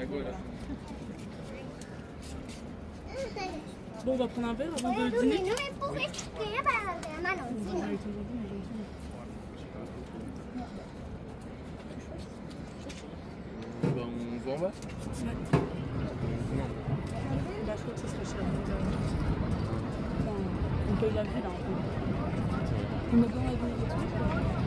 Bon, on va prendre un verre avant de dîner. Non, mais pour récupérer la main aussi. On vous renvoie? Ouais. Non. Bah, je crois que ça serait cher. Enfin, on paye la vie là un peu. On a bien la vie et tout.